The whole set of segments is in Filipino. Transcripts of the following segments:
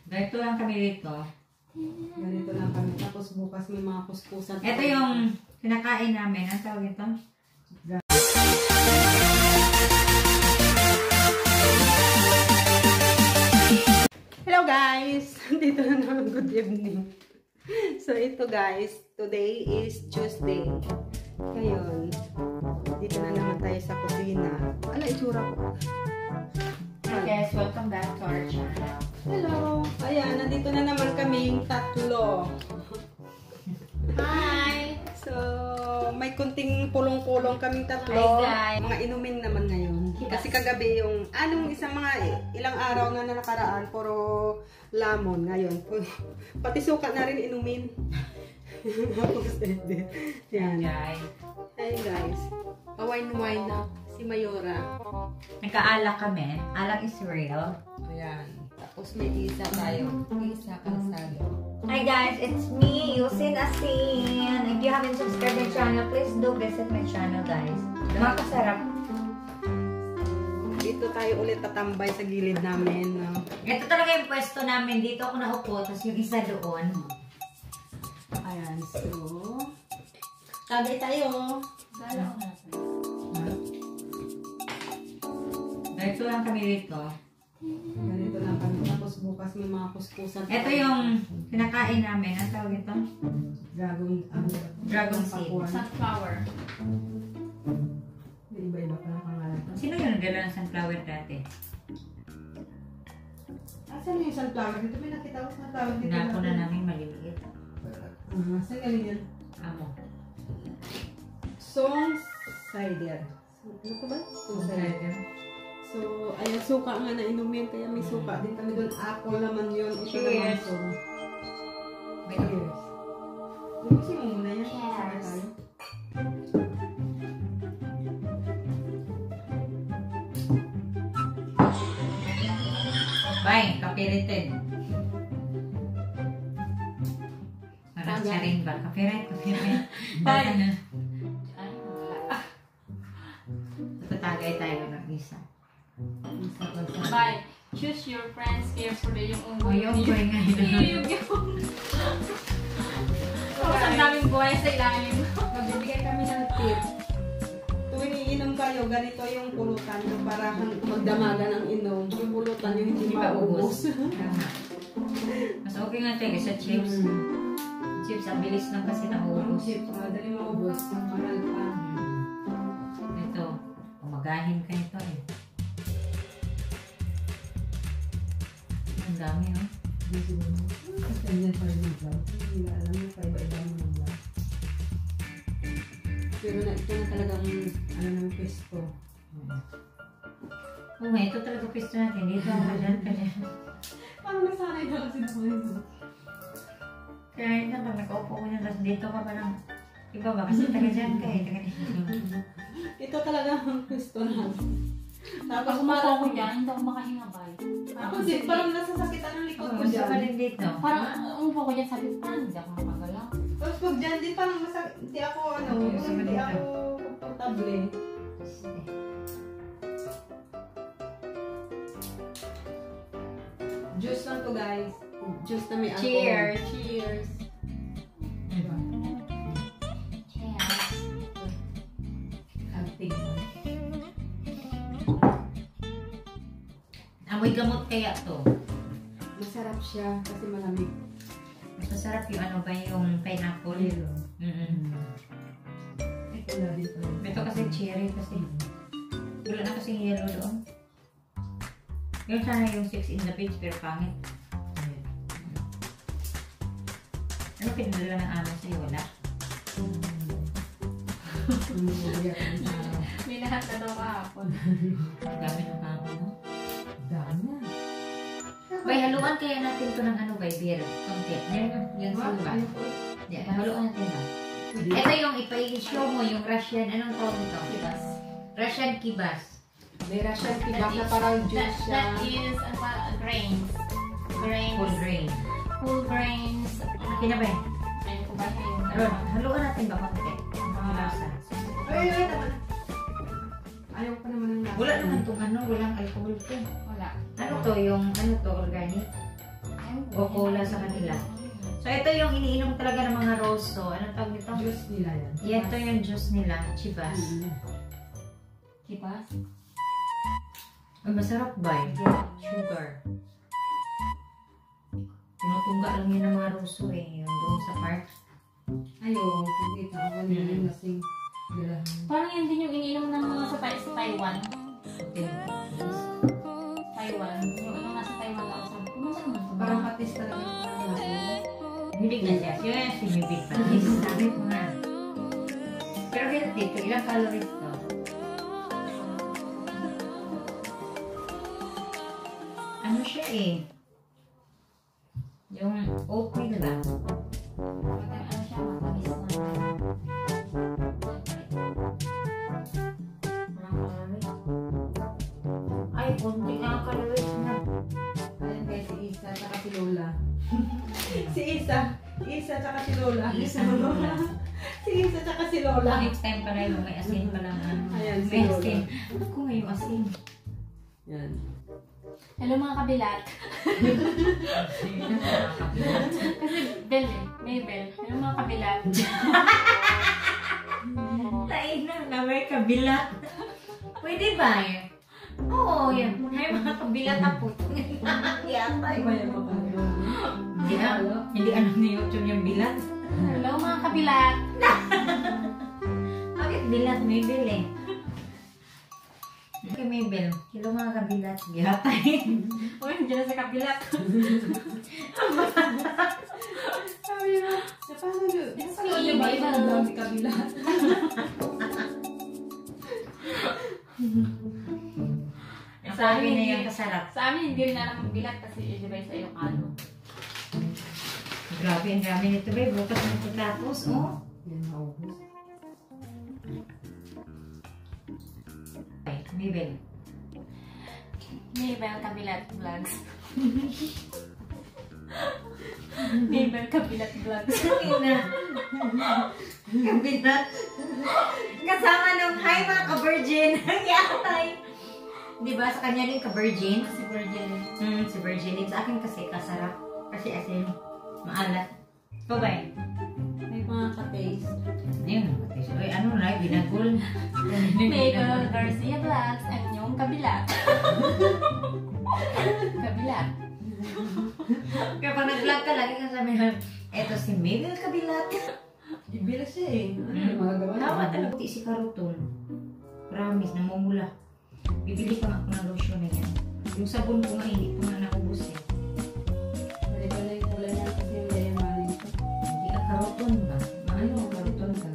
Ganito lang kami dito. Ganito lang kami. Tapos bukas may mga kuskusan. Ito yung kinakain namin. Ang tawag ito? Hello guys! Dito na naman. Good evening. So ito guys, today is Tuesday. Ngayon, dito na naman tayo sa kusina. Ala, itsura ko. Hi guys, welcome back to our channel. Hello! Ayan, nandito na naman kaming tatlo. Hi! So, may kunting pulong-pulong kaming tatlo. Hi guys! Mga inumin naman ngayon. Kasi kagabi yung, isang mga ilang araw na nakaraan, puro lamon ngayon. Pati suka na rin inumin. Yan. Guys. Hi guys. Wine na si Mayora. Nagkaalak kami. Alak is real. Ayan. Tapos may isa tayo. Isa kalsado. Hi guys, it's me, Yusin Asin. If you haven't subscribed my channel, please do visit my channel guys. Makasarap. Dito tayo ulit tatambay sa gilid namin. No? Ito talaga yung pwesto namin. Dito ako naupo, tapos yung isa doon. Ayan, so tagay tayo. Ganito lang kami dito. Ganito lang kami. Tapos bukas may mga kuskusan. Ito yung kinakain namin. Ang tawag ito? Dragon seed. Sunflower. Iba-iba pa lang pangalan. Sino yung nagdala ng sunflower dati? Asan yung sunflower? Dito may nakita ko sunflower dito. Napo na namin maliliit. Saan galing yan? Amo. Song cider. Ano ko ba? Song cider. So, ayan, suka nga na inumin. Kaya may suka din kami doon. Apple naman yun. Cheers! Cheers! Lubusin mo muna yan. Cheers! Tayo. Bye! Kapiritin. Parang siya rin ba? Kapirit. Bye! Tatagay tayo ng isa. Bye. Choose your friends carefully yung O yung boy nga yun. Tapos ang daming buhay sa ilalim. Magbibigay kami ng tip. Tuwing iinom kayo, ganito yung pulutan nyo para magdamagan ang inom. Yung pulutan yung hindi maubos. Mas okay nga tayo sa chips. Chips, ang bilis lang kasi naubos. Chips, madali maubos. Mahal pa. Ito, umagahin ka ito eh. Ang dami oh. Ganyan pa rin yung vlog. Hindi na alam yung kaiba-iba mo ng vlog. Pero ito na talagang ng pesto. Oo nga, ito talaga pisto natin. Dito ako dyan ka dyan. Parang nasanay na kasi na ito. Kaya yun na, pag nag-upo ko niya, tapos dito ka parang iba ba? Kasi taga dyan ka eh. Taga dito. Ito talaga ang pesto natin. Tapos Pag umupo ko dyan, hindi ako makahinga ba? ako din, parang nasasakitan ng likod ko Gusto ka dyan. rin dito. Parang umupo ko dyan, sabi ko, parang hindi ako makagalaw. Tapos pag dyan din, parang hindi ako hindi ako komportable. Juice lang to guys. Juice na may alcohol. Cheers! Cheers! Cheers! Antig. Amoy gamot kaya to. Masarap siya kasi malamig. Mas masarap yung ano ba yung pineapple. Ito na dito. Ito kasi cherry kasi. Wala na kasing yellow doon. Yung sana yung 6 in the page pero pangit. Ano pinadala ng amo sa'yo? Wala? May lahat na daw kahapon. Dami ng amo, no? Dami na. Bay, haluan kaya natin to ng ano ba? Beer. Konti. Yan sa iba. Yan, haluan natin ba? Ito yung ipa-show mo, yung Russian, anong tawag ito? Kibas. Russian kibas. May Russian kibas na parang juice siya. That is grains. Full grain. Whole grains. Akin na ba yun? Ayun ko ba yun? Haluan natin ba konti? Ang lasa. Ay, naman. Ayaw pa naman ng lasa. Wala naman itong ano, walang alcohol to. Wala. Ano to, yung ano to, organic? Ayun o cola sa kanila. So, ito yung iniinom talaga ng mga roso. Anong tawag nito? Juice nila yan. Yeah, ito yung juice nila. Chivas. Chivas? Ay, masarap ba eh? Sugar. Tinutungga lang yun ng mga roso eh. Yung doon sa park. Ayaw, hindi ka ako nila lasing. Parang yan din yung iniinom ng mga sa Taiwan. Okay. Taiwan. Yung nasa Taiwan ako sabi ko, masarap naman. Parang patis talaga. Hindi na siya. Siya yung sinibig pa. Sabi ko nga. Pero healthy ito. Ilang calories to? Ano siya eh? Yung oatmeal ba? Ano siya, matamis na. Mga calories? Ay, konti nga ang calories na. Ayan guys, si Isa tsaka si Lola. Si Isa tsaka si Lola. Isa na Lola. Si Isa tsaka si Lola. Next time pala yung may asin pa lang. Ayan, si May Lola. asin. Ako nga yung asin. Yan. Hello mga kabilat. Kasi bell eh. May bell. Hello mga kabilat. Tain na may kabilat. Pwede ba eh? Oo, yan. May mga kabilat ako. Yata Iba yung mga Hindi alam ni YouTube yung bilat. Hello mga kabilat. Bakit bilat? May bill eh. Okay, may bill. Kilo mga kabilat. Yatay. Uy, nandiyan na sa kabilat. Sabi na, paano yun? Si Ano ba Iba. yung si kabila? Sabi na yung kasarap. Sa amin, hindi rin alam ang bilat kasi di ba sa Ilocano. Grabe, ang dami nito ba? Bukas na pagkatapos, oh. Yan, maubos. Ay, may bill. Mabel Kabilat Vlogs. Mabel Kabilat Vlogs. Ina. Kabilat. Kasama nung hi mga ka-virgin. Yatay. Diba sa kanya din ka-virgin? Si Virgin. Si virgin. Sa akin kasi kasarap. Kasi asin. Maalat. Ikaw ba eh? May mga ka-taste. Ayun. Uy, ano na? Binagul. Mabel Garcia Vlogs at yung Kabilat. Kabilat. Kaya pag nag-vlog ka, lagi kang sabi na, eto si Mabel Kabilat. Ibila siya eh. Ano magagawa niya? Tama talaga. Puti si Karuton. Promise, namumula. Bibili pa nga ako ng lotion na yan. Yung sabon ko nga, hindi ko nga naubos eh. Pwede pala yung kulay niya kasi yung layamanin ko. Hindi ka Karuton ba? Ano Karuton ka?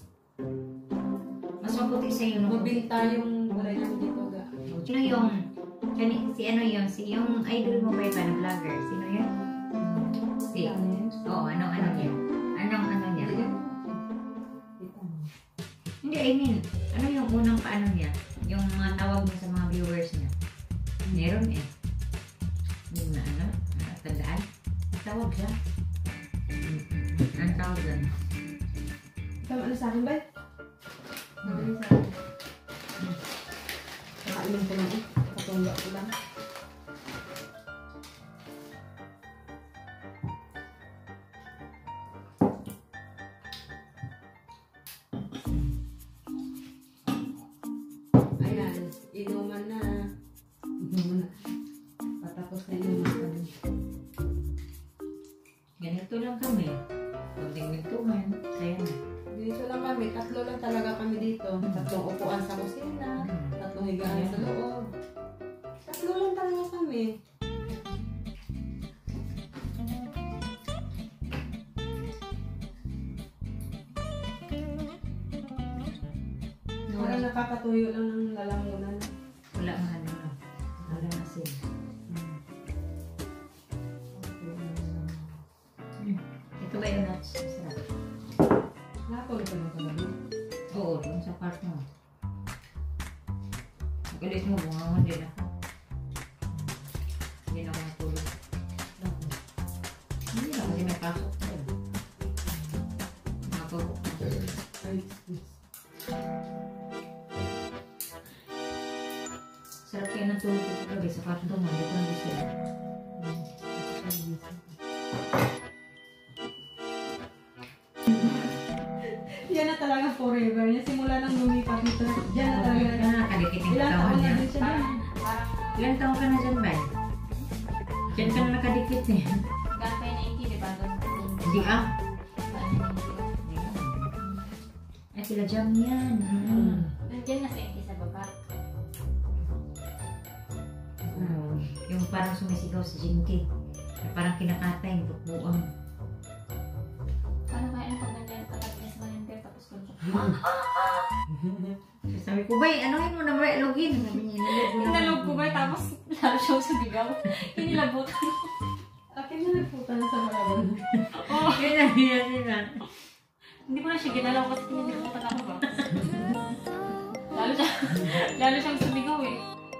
Mas mabuti sa iyo. Mabinta yung kulay niya dito ga. Sino yung, si ano yun, si yung idol mo ba yung na vlogger? Sino yun? Si, oo, ano niya? Anong ano niya? Hindi, I mean, ano yung unang paano niya? Yung mga tawag niya sa mga viewers niya. Meron eh. Yung na ano? Tandaan? Tawag siya. Ang tawag doon. Tama na sa akin ba? Magaling sa akin. Nakainom ko lang eh. Katungga ko lang. Ayan, inuman na. Inuman na. Patapos na inuman kami. Ganito lang kami. Kunting mintuman. Kaya na. Dito lang kami, tatlo lang talaga kami dito. Tatlong upuan sa kusina, tatlong higaan sa loob. Tatlo lang talaga kami. Parang nakakatuyo lang ng lalamunan. Wala nga ano. Wala nga asin. Ito ba yung nuts? Masarap. Nakatulog ka lang kagabi. Oo, dun sa part mo. Magalit mo, bungangon din ako. Hindi na ako natulog. Hindi na kasi may pasok ko. Nakatulog ko. Ay, Sarap kayo ng tulog ko kagabi sa kwarto mo. Hindi ko na gusto. Yan na talaga forever. Yan simula nang lumipat dito. Diyan na talaga. Yan na, nakadikit yung Ilang katawan taon na niya. din siya dyan. Parang Ilan taon ka na dyan, Bay? Dyan ka na nakadikit eh. gapay na yung di ba? Hindi ah. Ay, sila jam yan. Nandiyan na sa inti sa baba. Yung parang sumisigaw sa Jinky. Parang kinakatay, bukbuang. Paano kaya na pag nandiyan katabi niya sa malender tapos kung Sabi ko, Bay, anuhin mo na ba? Login. Sabi niya, inalog ko ba tapos lalo siyang sumigaw. Inilabutan ko. Akin na nagpunta na sa Marabon. Yun na, yun na. Hindi ko na siya ginalaw kasi pinilimutan ako ba? Lalo siyang sumigaw eh.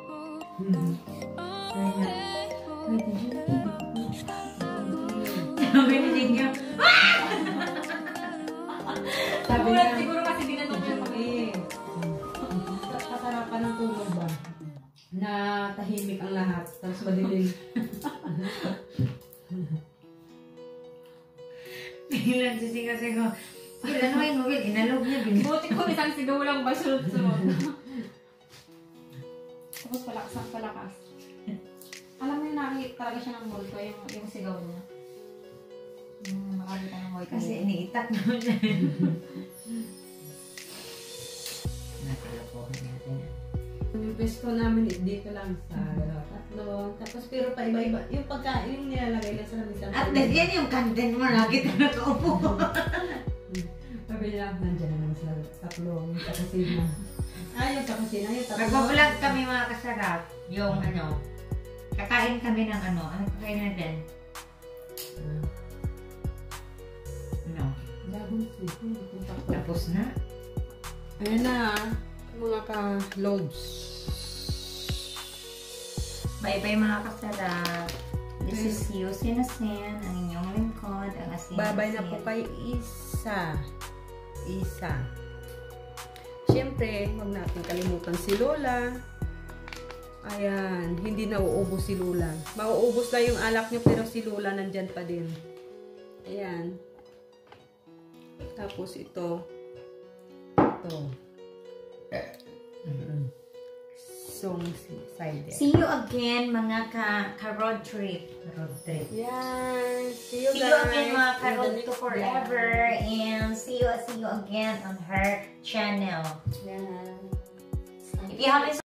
Sabi ni Jinky, Sabi Siguro, niya, siguro kasi dinanong niya pag kasarapan ng tulog ba? Na tahimik ang lahat. Tapos madilim. biglang sisigaw-sigaw. Will, anuhin mo, Will? Inalog niya, Will. buti ko isang sigaw lang ba sunod-sunod. Tapos palakas ang palakas. Alam mo yung nakikita talaga siya ng multo, yung sigaw niya. Nakakita ng multo. Kasi iniitak naman siya. Nakalokohan natin. Yung pwesto namin dito lang sa tatlo. Tapos pero pa iba-iba. Yung pagkain nilalagay lang sa lamisa. At yan yung content mo, lagi ka nakaupo. Sabi nila, nandiyan na naman sila tatlo. Yung sa kusina. Yung sa kusina. Yung tatlo. Nagbablog kami mga kasarap. Yung ano, kakain kami ng ano kakain natin? No. Bagong sweet. Tapos na. Ayan na, mga ka-loads. Bye-bye mga kasarap. This is Yusin Asen, ang inyong lingkod, ang asin. Babay na po kay Isa. Siyempre, huwag natin kalimutan si Lola. Ayan, hindi nauubos si Lola. Mauubos lang yung alak nyo, pero si Lola nandyan pa din. Ayan. Tapos ito. Song side. See you again mga ka-road trip. Road trip. Yan. See you See guys. you again mga in the ka-road to next forever. And see you again on her channel. vlog. Yan. If you haven't